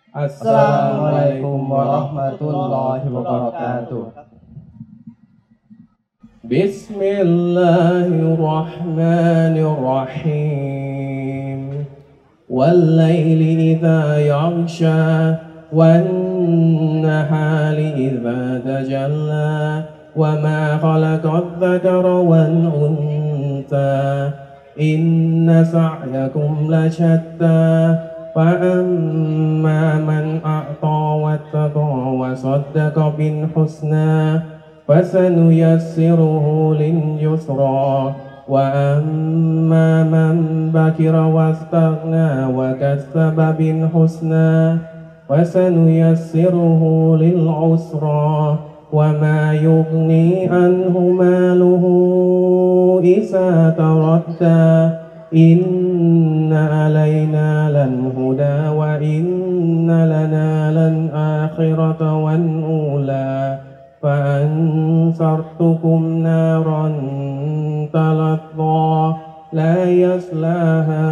Assalamualaikum warahmatullahi wabarakatuh. Bismillahirrahmanirrahim. Wal-laili idza yaghsha wan-nahari idza tajalla wa ma khalaqadh-dhakara wal-untha inna sa'yakum lashatta فأما من أعطى واتقى وصدق بالحسنى فسنيسره لليسرى وأما من بخل واستغنى وكذب بالحسنى فسنيسره للعسرى وما يغني عنه ماله إذا تردى إن علينا للهدى وإن لنا للآخرة والأولى فأنذرتكم نارا تلظى لا يصلاها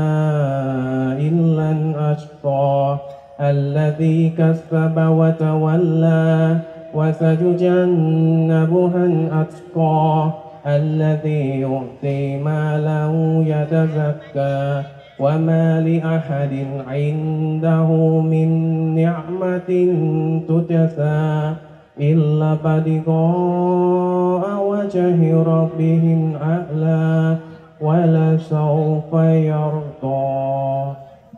إلا الأشقى الذي كذب وتولى وسيجنبها الأتقى الذي يؤتي ماله يتزكى وما لأحد عنده من نعمة تجزى إلا ابتغاء وجه ربه الأعلى ولسوف يرضى.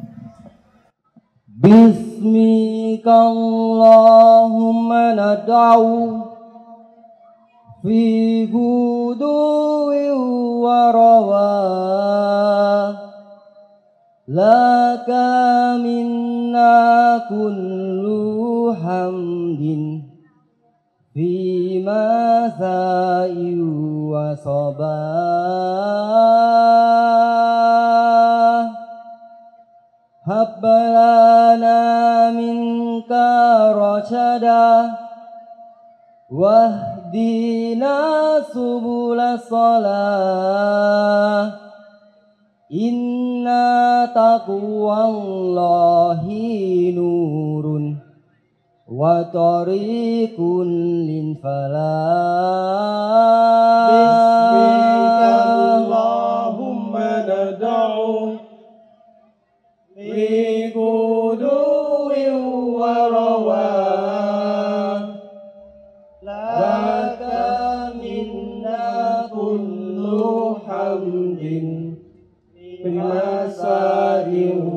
باسمك اللهم ندعو في غدو ورواح لك منا كل حمد في مساء وصباح هب لنا منك رشدا واهدنا سبل الصلاة إن تقوى الله نور وطريق للفلاح. بسمك اللهم ندعو في غدو ورواح لك منا كل حمد في مساء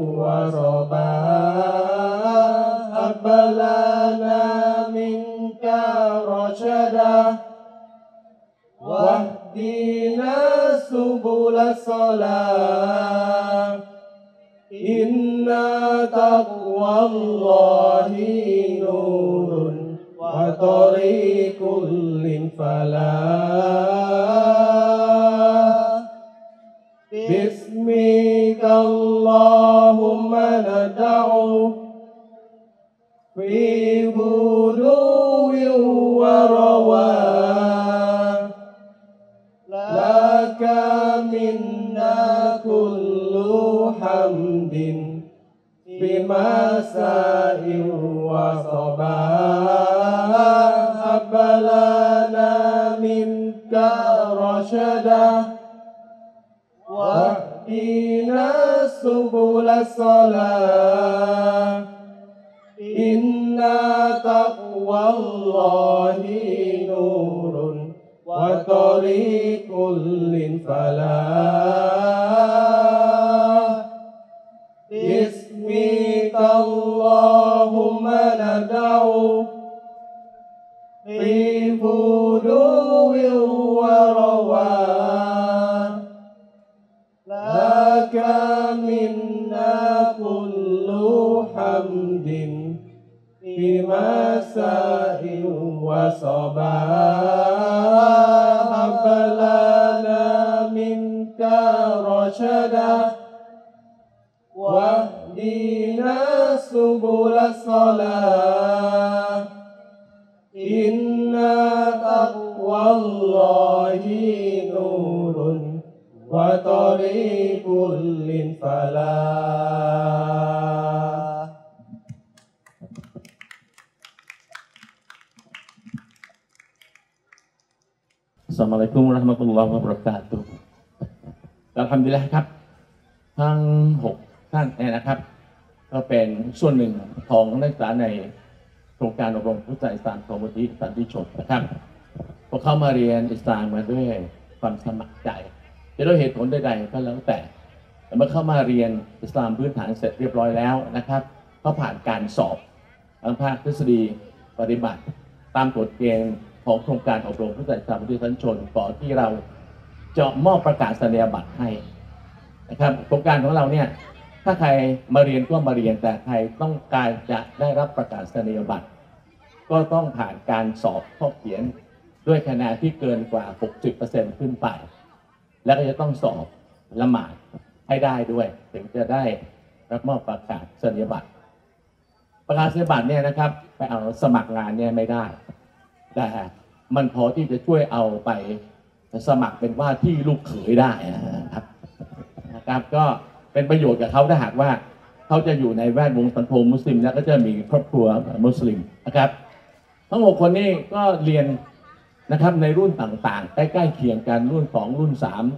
وصباح هب لنا منك رشدا واهدنا سبل الصلاة إن تقوى الله نور وطريق للفلاح. باسمك اللهم ندعو في غدو ورواح لك منا كل حمد بمساء وصباح هب لنا منك رشدا واهدنا سبل الصلاة إن تقوى الله نور وطريق للفلاح. باسمك اللهم ندعو في غدو ورواح لك منا كل حمد في مساء وصباح هب لنا منك رشدا واهدنا سبل الصلاة إن تقوى الله نور وطريق للفلاح. Assalamualaikum warahmatullahi wabarakatuh อัลฮัมดุลิลละห์ครับทั้ง6ท่านนะครับก็เป็นส่วนหนึ่งของนักศึกษาในโครงการอบรมผู้ใจอิสลามของมูลนิธิสันติชนนะครับพวกเขามาเรียนอิสลามมาด้วยความสมัครใจจะด้วยเหตุผลใดๆก็แล้วแต่เมื่อเข้ามาเรียนอิสลามพื้นฐานเสร็จเรียบร้อยแล้วนะครับเขาผ่านการสอบทั้งภาคทฤษฎีปฏิบัติตามกฎเกณฑ์ของโครงการอบรมผู้ใจอิสลามมูลนิธิสันติชนก่อนที่เราจะมอบประกาศนียบัตรให้นะครับโครงการของเราเนี่ยถ้าใครมาเรียนก็มาเรียนแต่ใครต้องการจะได้รับประกาศนียบัตรก็ต้องผ่านการสอบข้อเขียนด้วยคะแนนที่เกินกว่า 60% ขึ้นไปแล้วก็จะต้องสอบละหมาดให้ได้ด้วยถึงจะได้รับมอบประกาศนียบัตรประกาศนียบัตรเนี่ยนะครับไปเอาสมัครงานเนี่ยไม่ได้แต่มันพอที่จะช่วยเอาไปสมัครเป็นว่าที่ลูกเขยได้นะครับก็เป็นประโยชน์กับเขาถ้าหากว่าเขาจะอยู่ในแวดวงสังคมมุสลิมแล้วก็จะมีครอบครัวมุสลิมนะครับทั้ง6คนนี้ก็เรียนนะครับในรุ่นต่างๆใกล้ๆเคียงกันรุ่น2รุ่น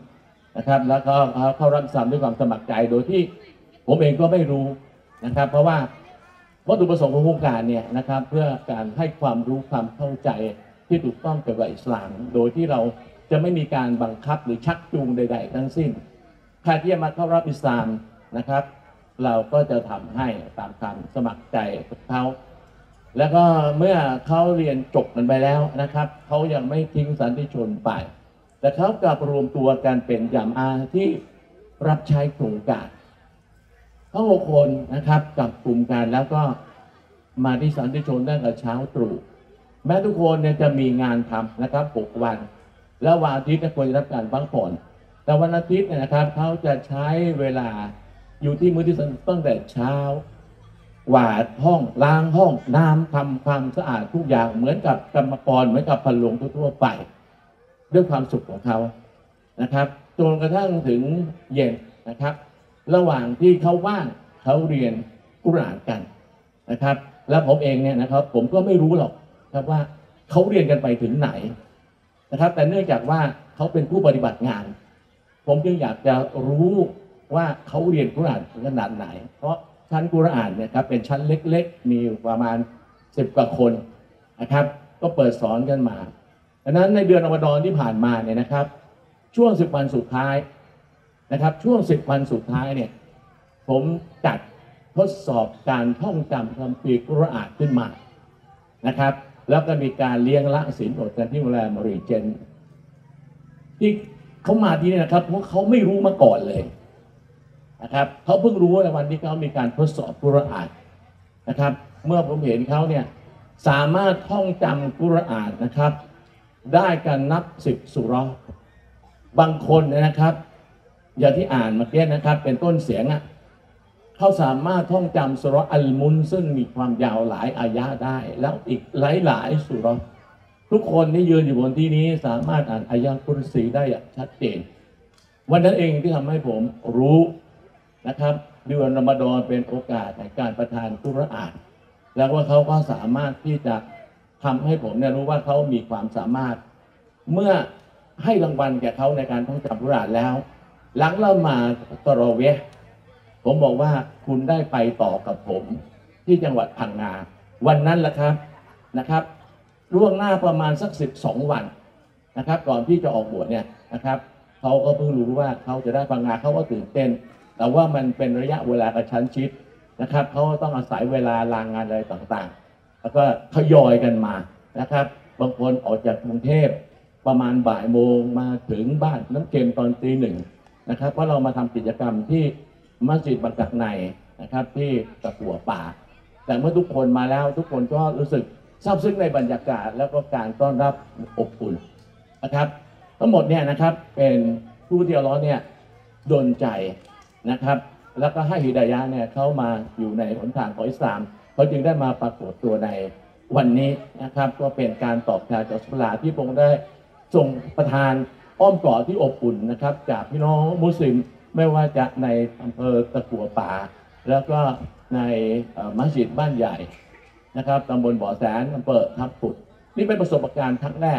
3นะครับแล้วก็เข้ารับอิสลามด้วยความสมัครใจโดยที่ผมเองก็ไม่รู้นะครับเพราะว่าวัตถุประสงค์ของโครงการเนี่ยนะครับเพื่อการให้ความรู้ความเข้าใจที่ถูกต้องเกี่ยวกับอิสลามโดยที่เราจะไม่มีการบังคับหรือชักจูงใดๆทั้งสิ้นใครที่จะมาเข้ารับอิสลามนะครับเราก็จะทำให้ตามความสมัครใจของเขาแล้วก็เมื่อเขาเรียนจบกันไปแล้วนะครับเขายังไม่ทิ้งสันติชนไปแต่เขากลับรวมตัวกันเป็นญะมาอะห์ที่รับใช้โครงการทั้ง6คนนะครับกับกลุ่มกันแล้วก็มาที่สันติชนตั้งแต่เช้าตรู่แม้ทุกคนเนี่ยจะมีงานทำนะครับ6วันแล้ววันอาทิตย์ควรจะรับการพักผ่อนแต่วันอาทิตย์เนี่ยนะครับเขาจะใช้เวลาอยู่ที่มื้อที่ตั้งแต่เช้ากวาดห้องล้างห้องน้ำทำความสะอาดทุกอย่างเหมือนกับกรรมกรเหมือนกับพลงทั่วไปด้วยความสุขของเขานะครับจนกระทั่งถึงเย็นนะครับระหว่างที่เขาว่างเขาเรียนกุรอานกันนะครับแล้วผมเองเนี่ยนะครับผมก็ไม่รู้หรอกครับว่าเขาเรียนกันไปถึงไหนนะครับแต่เนื่องจากว่าเขาเป็นผู้ปฏิบัติงานผมจึงอยากจะรู้ว่าเขาเรียนกุรอานขนาดไหนเพราะชั้นกุรอานเนี่ยครับเป็นชั้นเล็กๆมีประมาณ10 กว่าคนนะครับก็เปิดสอนกันมาดังนั้นในเดือนรอมฎอนที่ผ่านมาเนี่ยนะครับช่วง10 วันสุดท้ายนะครับช่วง10 วันสุดท้ายเนี่ยผมจัดทดสอบการท่องจำคัมภีร์กุรอานขึ้นมานะครับแล้วก็มีการเลี้ยงละศีลอดกันที่โรงแรมมอริเจนที่เขามาที่นี่นะครับเพราะเขาไม่รู้มาก่อนเลยนะครับเขาเพิ่งรู้ในวันที่เขามีการทดสอบกุรอานนะครับเมื่อผมเห็นเขาเนี่ยสามารถท่องจำกุรอานนะครับได้กันนับ10 สุเราะห์บางคนนะครับอย่างที่อ่านเมื่อกี้นะครับเป็นต้นเสียงเขาสามารถท่องจำสุเราะห์อัลมุนซึ่งมีความยาวหลายอายะห์ได้แล้วอีกหลายสุเราะห์ทุกคนที่ยืนอยู่บนที่นี้สามารถอ่านอายะห์กุรซีได้อย่างชัดเจนวันนั้นเองที่ทำให้ผมรู้นะครับเดือนรอมฎอนเป็นโอกาสในการประทานกุรอานแล้วว่าเขาก็สามารถที่จะทำให้ผมเนี่ยรู้ว่าเขามีความสามารถเมื่อให้รางวัลแก่เขาในการท่องจำกุรอานแล้วหลังละหมาดตะเราะเวห์ผมบอกว่าคุณได้ไปต่อกับผมที่จังหวัดพังงาวันนั้นแหละครับนะครับล่วงหน้าประมาณสัก12 วันนะครับก่อนที่จะออกบวชเนี่ยนะครับเขาก็เพิ่งรู้ว่าเขาจะได้พังงาเขาก็ตื่นเต้นแต่ว่ามันเป็นระยะเวลากระชั้นชิดนะครับเขาต้องอาศัยเวลาลางานอะไรต่างๆแล้วก็ทยอยกันมานะครับบางคนออกจากกรุงเทพประมาณบ่ายโมงมาถึงบ้านน้ำเค็มตอนตี 1นะครับเพราะเรามาทำกิจกรรมที่มัสยิดบางกักในนะครับที่ตะกั่วป่าแต่เมื่อทุกคนมาแล้วทุกคนก็รู้สึกซาบซึ้งในบรรยากาศแล้วก็การต้อนรับอบอุ่นนะครับทั้งหมดเนี่ยนะครับเป็นผู้ที่อัลเลาะห์เนี่ยดลใจนะครับแล้วก็ให้ฮิดายะห์เนี่ยเข้ามาอยู่ในหนทางของอิสลามเขาจึงได้มาปรากฏตัวในวันนี้นะครับก็เป็นการตอบแทนจากอัลลอฮ์ที่พระองค์ได้ส่งประทานอ้อมกอดที่อบอุ่นนะครับจากพี่น้องมุสลิมไม่ว่าจะในอำเภอตะกั่วป่าแล้วก็ในมัสยิดบ้านใหญ่นะครับตำบลบ่อแสนอำเภอทับปุดนี่เป็นประสบการณ์ครั้งแรก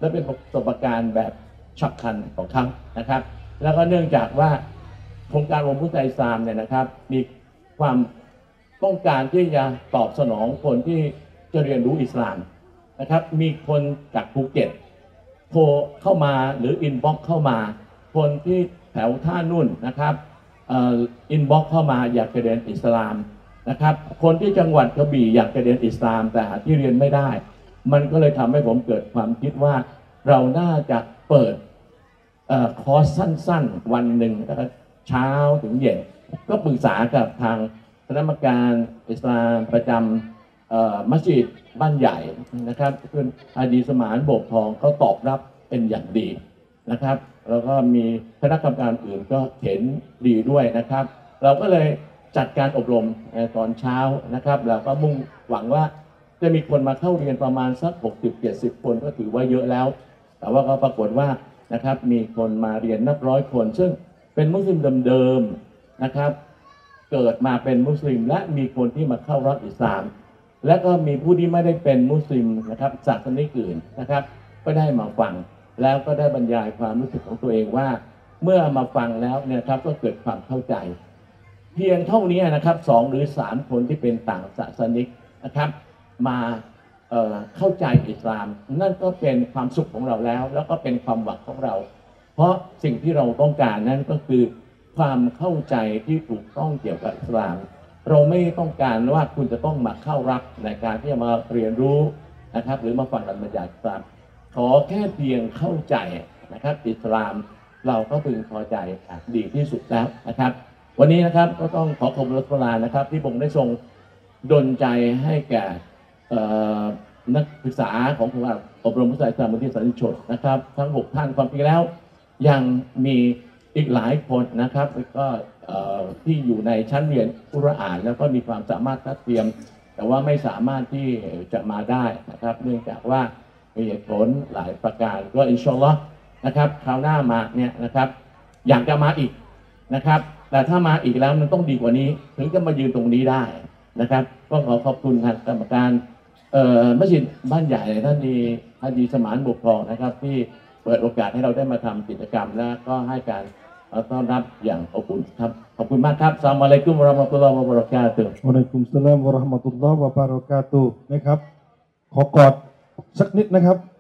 และเป็นประสบการณ์แบบฉับพลันของเขานะครับ แล้วก็เนื่องจากว่าโครงการรวมผู้ใจอิสลามเนี่ยนะครับมีความต้องการที่จะตอบสนองคนที่จะเรียนรู้อิสลามนะครับมีคนจากภูเก็ตโทรเข้ามาหรืออินบ็อกซ์เข้ามาคนที่แถวท่านุ่นนะครับอินบ็อกซ์เข้ามาอยากจะเรียนอิสลามนะครับคนที่จังหวัดกระบี่อยากจะเรียนอิสลามแต่หาที่เรียนไม่ได้มันก็เลยทำให้ผมเกิดความคิดว่าเราน่าจะเปิดคอร์สสั้นๆวันหนึ่งเช้าถึงเย็นก็ปรึกษากับทางคณะกรรมการอิสลามประจำมัสยิดบ้านใหญ่นะครับคุณอาดีสมานโบกทองเขาตอบรับเป็นอย่างดีนะครับแล้วก็มีคณะกรรมการอื่นก็เห็นดีด้วยนะครับเราก็เลยจัดการอบรมตอนเช้านะครับเราก็มุ่งหวังว่าจะมีคนมาเข้าเรียนประมาณสัก60-70 คนก็ถือว่าเยอะแล้วแต่ว่าก็ปรากฏว่านะครับมีคนมาเรียนนับร้อยคนซึ่งเป็นมุสลิมเดิมๆนะครับเกิดมาเป็นมุสลิมและมีคนที่มาเข้ารับอิสลามและก็มีผู้ที่ไม่ได้เป็นมุสลิมนะครับศาสนิกอื่นนะครับก็ได้มาฟังแล้วก็ได้บรรยายความรู้สึกของตัวเองว่าเมื่อมาฟังแล้วเนี่ยครับก็เกิดความเข้าใจเพียงเท่านี้นะครับ2 หรือ 3 คนที่เป็นต่างศาสนิกนะครับมาเข้าใจอิสลามนั่นก็เป็นความสุขของเราแล้วก็เป็นความหวังของเราเพราะสิ่งที่เราต้องการนั่นก็คือความเข้าใจที่ถูกต้องเกี่ยวกับอิสลามเราไม่ต้องการว่าคุณจะต้องมาเข้ารับในการที่จะมาเรียนรู้นะครับหรือมาฟังการบรรยายอิสลามขอแค่เพียงเข้าใจนะครับอิสลามเราก็พึงพอใจดีที่สุดแล้วนะครับวันนี้นะครับก็ต้องขอขอบคุณอัลลอฮ์นะครับที่ผมได้ทรงดลใจให้แก่นักศึกษาของโครงการอบรมผู้ศาสนาที่สันติชนนะครับทั้ง6 ท่านความจริงแล้วยังมีอีกหลายคนนะครับก็ที่อยู่ในชั้นเรียนกุรอานแล้วก็มีความสามารถทัดเทียมแต่ว่าไม่สามารถที่จะมาได้นะครับเนื่องจากว่ามีเหตุผลหลายประการก็อินชาอัลลอฮ์นะครับคราวหน้ามาเนี่ยนะครับอยากจะมาอีกนะครับแต่ถ้ามาอีกแล้วมันต้องดีกว่านี้ถึงจะมายืนตรงนี้ได้นะครับก็ขอขอบคุณทางกรรมการมัสยิดบ้านใหญ่ท่านดีสมานบุกทองนะครับที่เปิดโอกาสให้เราได้มาทำกิจกรรมและก็ให้การต้อนรับอย่างอบอุ่นครับขอบคุณมากครับอัสสลามุอะลัยกุมวะเราะมะตุลลอฮ์วะบะเราะกาตุฮ์วะอะลัยกุมสสลามวะเราะห์มะตุลลอฮ์วะบะเราะกาตุฮ์นะครับขอกอดสักนิดนะครับ